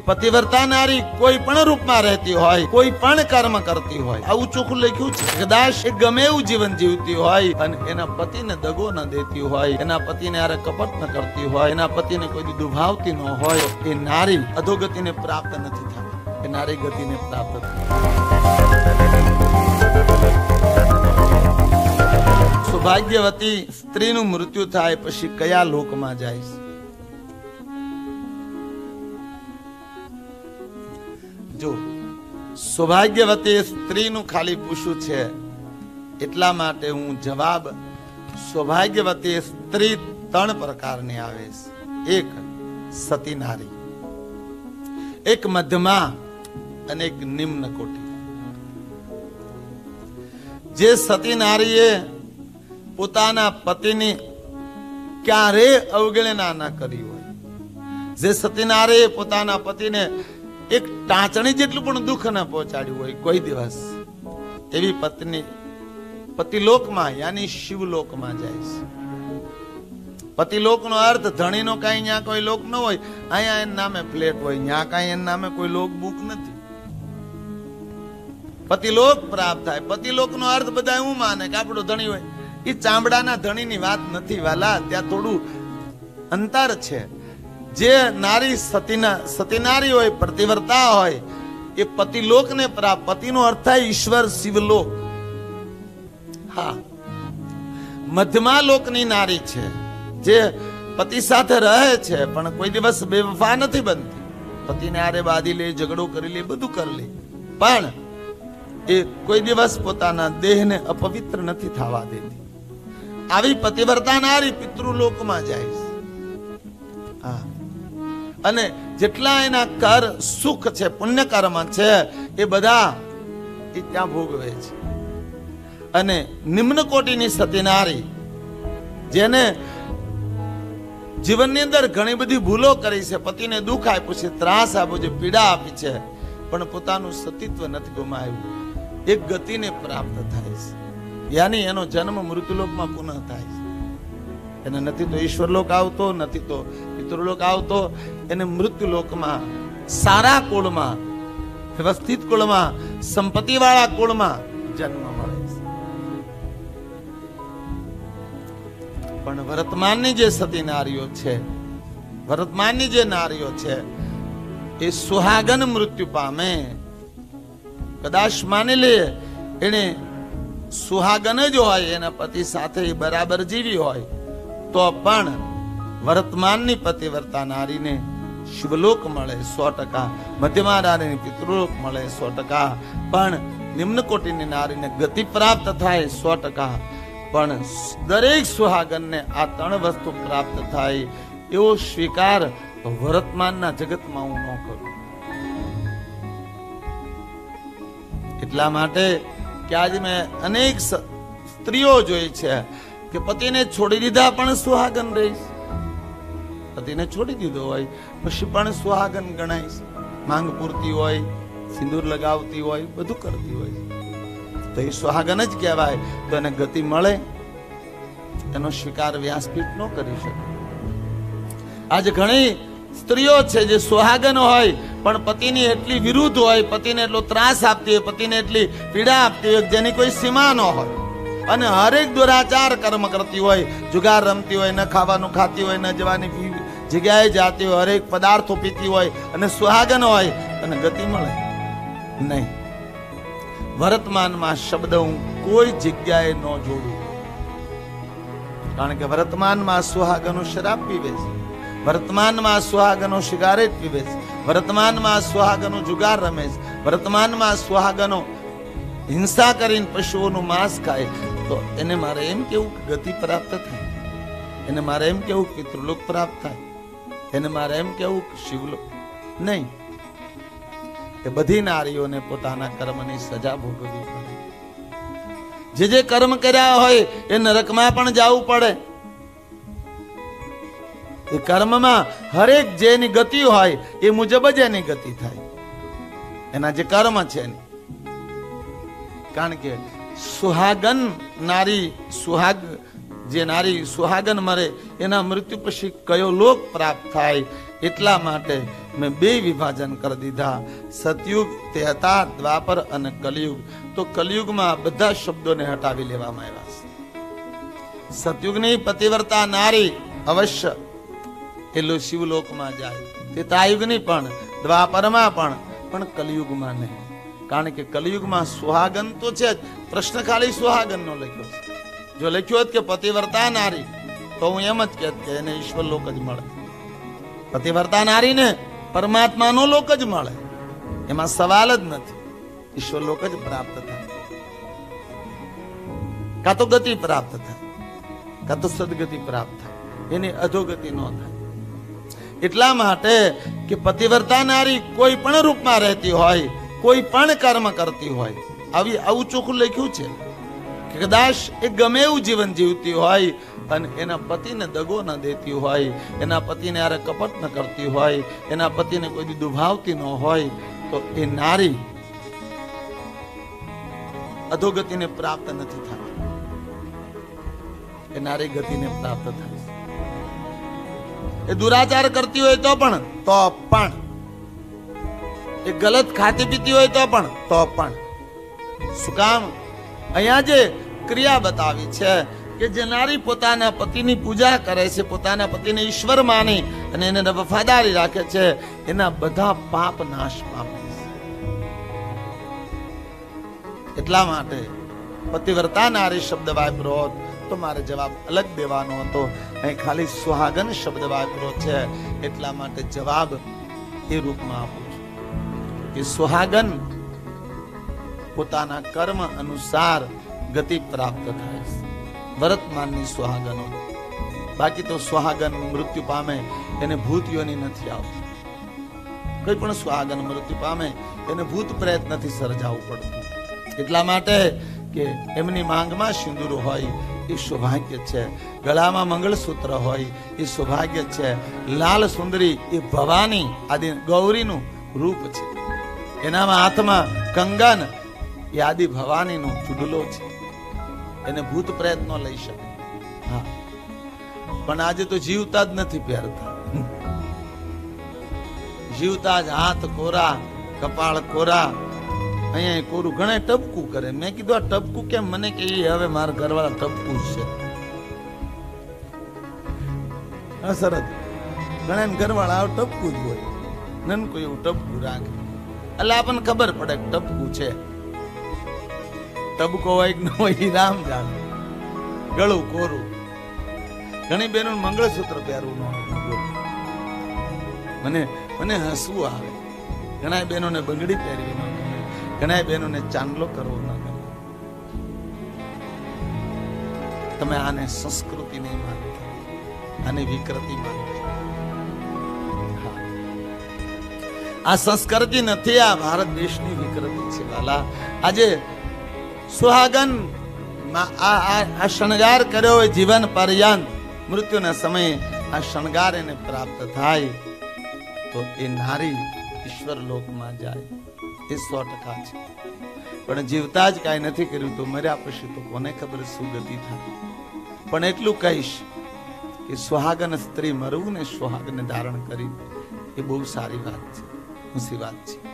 પતિવ્રતા નારી કોઈ પણ રૂપમાં રહેતી હોય, કોઈ પણ કર્મ કરતી હોય, આવું ચોખ્ખું લખ્યું છે. કદાચ એ ગમે એવું જીવન જીવતી હોય અને એના પતિને દગો ન દેતી હોય, એના પતિને આરે કપટ ન કરતી હોય, એના પતિને કોઈ દુભાવતી ન હોય, એ નારી અધોગતિને પ્રાપ્ત નથી થતી, એ નારી ગતિને પ્રાપ્ત થાય. સૌભાગ્યવતી સ્ત્રીનું મૃત્યુ થાય પછી કયા લોકમાં જાય? જો સૌભાગ્યવતી સ્ત્રીનું ખાલી પૂછ્યું છે એટલા માટે હું જવાબ, સૌભાગ્યવતી સ્ત્રી 3 પ્રકારની આવે છે. એક સતી નારી, એક મધ્યમા અને એક નિમ્ન કોટી. જે સતી નારીએ પોતાના પતિની ક્યારે અવગણના ન કરી હોય, જે સતી નારીએ પોતાના પતિને એક ટાંચણી જેટલું પણ દુઃખ ન પહોંચાડ્યું હોય કોઈ દિવસ, એવી પત્ની પતિલોકમાં યાની શિવલોકમાં જાય છે. પતિલોકનો અર્થ ધણીનો કઈ ત્યાં કોઈ લોક ન હોય, અહીંયા એના નામે ફ્લેટ હોય, ત્યાં કઈ એના નામે કોઈ લોક બુક નથી. પતિલોક પ્રાપ્ત થાય. પતિલોકનો અર્થ બધા એવું માને કે આપણો ધણી હોય, એ ચામડાના ધણીની વાત નથી વાલા, ત્યાં થોડું અંતર છે. જે નારી સતી નારી હોય, પતિવ્રતા હોય, એ પતિલોકને પ્રાપ્ત. પતિનો અર્થ થાય ઈશ્વર, શિવલોક. હા, મધ્યમા લોકની નારી છે, જે પતિ સાથે રહે છે પણ કોઈ દિવસ બેવફા નથી બનતી. પતિને આરે બાંધી લે, ઝઘડો કરી લે, બધું કરી લે, પણ એ કોઈ દિવસ પોતાના દેહને અપવિત્ર નથી થવા દેતી. આવી પતિવ્રતા નારી પિતૃલોકમાં જાય છે. હા, અને જેટલા એના કર સુખ છે, પુણ્ય કર્મ છે, એ બધા એ ત્યાં ભોગવે છે. અને નિમ્ન કોટીની સતી નારી, જેને જીવનની અંદર ઘણી બધી ભૂલો કરી છે, પતિને દુઃખ આપ્યું છે, ત્રાસ આપ્યો છે, પીડા આપી છે, પણ પોતાનું સતીત્વ નથી ગુમાવ્યું, એક ગતિને પ્રાપ્ત થાય છે. યાની એનો જન્મ મૃત્યુલોકમાં પુનઃ થાય છે. એને નથી તો ઈશ્વરલોક આવતો, નથી તો પિતૃલોક આવતો, એને મૃત્યુલોકમાં સારા કુળમાં, વ્યવસ્થિત કુળમાં, સંપત્તિ વાળા કુળમાં જન્મ મળે છે. પણ વર્તમાનની જે સતી નારીઓ છે, વર્તમાનની જે નારીઓ છે, એ સુહાગન મૃત્યુ પામે. કદાચ માની લે એને સુહાગન જ હોય, એના પતિ સાથે બરાબર જીવી હોય, તો પણ વર્તમાનની પતિવ્રતા નારીને શિવલોક મળે 100%, મધ્યમા નારીને પિતૃલોક મળે 100%, પણ નિમ્ન કોટીની નારીને ગતિ પ્રાપ્ત થાય 100%. પણ દરેક સુહાગનને આ 3 વસ્તુ પ્રાપ્ત થાય એવો સ્વીકાર વર્તમાનના જગતમાં હું ન કરું. એટલા માટે કે આજે મેં અનેક સ્ત્રીઓ જોઈ છે કે પતિને છોડી દીધા પણ સુહાગન રહી, પતિને છોડી દીધો હોય પછી પણ સુહાગન ગણાય, માંગ પૂરતી હોય, સિંદૂર લગાવતી હોય, બધું કરતી હોય, તો એ સુહાગન જ કહેવાય. તો એને ગતિ મળે, એનો સ્વીકાર વ્યાસપીઠ ન કરી શકે. આજે ઘણી સ્ત્રીઓ છે જે સુહાગન હોય પણ પતિની એટલી વિરુદ્ધ હોય, પતિને એટલો ત્રાસ આપતી હોય, પતિને એટલી પીડા આપતી હોય જેની કોઈ સીમા ન હોય, અને હરેક દુરાચાર કર્મ કરતી હોય, જુગાર રમતી હોય, ન ખાવાનું ખાતી હોય, ન જવાની જગ્યાએ જાતી હોય, હરેક પદાર્થો પીતી હોય, અને સુહાગન હોય, અને ગતિ મળે નહીં. વર્તમાનમાં શબ્દ હું કોઈ જગ્યાએ ન જોડું, કારણ કે વર્તમાનમાં સુહાગનો શરાબ પીવે છે, વર્તમાનમાં સુહાગનો સિગારેટ પીવે છે, વર્તમાનમાં સુહાગનો જુગાર રમે છે, વર્તમાનમાં સુહાગનો હિંસા કરીને પશુઓનું માંસ ખાય. તો એને મારે એમ કેવું ગતિ પ્રાપ્ત થાય, એને મારે એમ કેવું પિતૃલોક પ્રાપ્ત થાય, એને મારે એમ કેવું શિવલોક નહીં. એ બધી નારીઓને પોતાના કર્મની સજા ભોગવવી પડે. જે કર્મ કર્યા હોય એ નરકમાં પણ જવું પડે. એ કર્મમાં હરેક જેની ગતિ હોય એ મુજબ જ એની ગતિ થાય, એના જે કર્મ છે. કારણ કે સુહાગન નારી, જે નારી સુહાગન મરે એના મૃત્યુ પછી કયો લોક પ્રાપ્ત થાય, એટલા માટે મેં બે વિભાજન કરી દીધા. સતયુગ તે હતા દ્વાપર અને કલયુગ. તો કલયુગમાં બધા શબ્દોને હટાવી લેવામાં આવ્યા છે. સતયુગની પતિવ્રતા નારી અવશ્ય એલો શિવલોકમાં જાય, ત્રેતાયુગની પણ, દ્વાપરમાં પણ કલયુગમાં નહીં. કારણ કે કલયુગમાં સુહાગન તો છે જ. પ્રશ્ન ખાલી સુહાગનનો લખ્યો છે. જો લખ્યો હોત કે પતિવ્રતા નારી, તો હું એમ જ કહેત કે એને ઈશ્વર લોક જ મળે. પતિવ્રતા નારીને પરમાત્માનો લોક જ મળે, એમાં સવાલ જ નથી. ઈશ્વર લોક જ પ્રાપ્ત થાય, કાં તો ગતિ પ્રાપ્ત થાય, કાં તો સદગતિ પ્રાપ્ત થાય, એની અધોગતિ ન થાય. એટલા માટે કે પતિવ્રતા નારી કોઈ પણ રૂપમાં રહેતી હોય, કોઈ પણ કર્મ કરતી હોય, આવું ચોખ્ખું લખ્યું છે કે કદાચ એ ગમે એવું જીવન જીવતી હોય અને એના પતિને દગો ન દેતી હોય, એના પતિને યારે કપટ ન કરતી હોય, એના પતિને કોઈ દી દુભાવતી ન હોય, તો એ નારી અધોગતિને પ્રાપ્ત નથી થતી, એ નારી ગતિને પ્રાપ્ત થાય. એ દુરાચાર કરતી હોય તો પણ એ ગલત ખાતી પીતી હોય તો પણ શું કામ? અહીંયા જે ક્રિયા બતાવી છે કે જે નારી પોતાના પતિની પૂજા કરે છે, પોતાના પતિને ઈશ્વર માની અને એને વફાદારી રાખે છે, એના બધા પાપ નાશ પામે છે. એટલા માટે પતિવ્રતા નારી શબ્દ વાપરો તો મારે જવાબ અલગ દેવાનો હતો. અહીં ખાલી સુહાગન શબ્દ વાપરો છે, એટલા માટે જવાબ એ રૂપમાં આપું છું કે સુહાગન પોતાના કર્મ અનુસાર ગતિ પ્રાપ્ત થાય છે. વર્તમાનની સુહાગનો, બાકી તો સુહાગન મૃત્યુ પામે એને ભૂત યોની નથી આવતી. કોઈ પણ સુહાગન મૃત્યુ પામે એને ભૂત પ્રેત નથી સર્જાવું પડતું. એટલા માટે કે એમની માંગમાં સિંદૂર હોય એ સૌભાગ્ય છે, ગળામાં મંગળસૂત્ર હોય એ સૌભાગ્ય છે, લાલ સુંદરી એ ભવાની આદિ ગૌરીનું રૂપ છે, એનામાં હાથમાં કંગન એ આદિ ભવાનીનો ચૂડલો છે, એને ભૂત પ્રેત ન લઈ શકે. હા, પણ આજે તો જીવતા જ નથી પહેરતા. જીવતા જ હાથ કોરા, કપાળ કોરા, અહીંયા કોરું, ઘણા ટપકું કરે. મેં કીધું આ ટપકું કેમ? મને કે હવે મારા ઘરવાળા ટપકું જ છે. સરસ, ઘણા ઘરવાળા આવ ટપકું જ હોય, નનકું એવું ટપકું રાખે, એટલે આપણને ખબર પડે કે ટપકું છે. ટબકો હોય કે ન હોય એ રામ જાણે. ગળું કોરું, ઘણી બહેનો મંગળસૂત્ર પહેરવું ન મને હસવું આવે. ઘણા બહેનોને બંગડી પહેરવી ન ગમે, ઘણા બહેનોને ચાંદલો કરવો ન ગમે. તમે આને સંસ્કૃતિ નહીં માનતા, આને વિકૃતિ માનતા. આ સંસ્કૃતિ નથી, આ ભારત દેશની વિકૃતિ છે વાલા. આજે સુહાગન આ શણગાર કર્યો હોય જીવન પર્યંત, મૃત્યુના સમયે આ શણગાર એને પ્રાપ્ત થાય તો એ નારી ઈશ્વર લોકમાં જાય, એ 100% છે. પણ જીવતા જ કાંઈ નથી કર્યું તો મર્યા પછી તો કોને ખબર શું ગતિ થાય. પણ એટલું કહીશ કે સુહાગન સ્ત્રી મરવું ને સુહાગને ધારણ કરી એ બહુ સારી વાત છે, ખુશી વાત છે.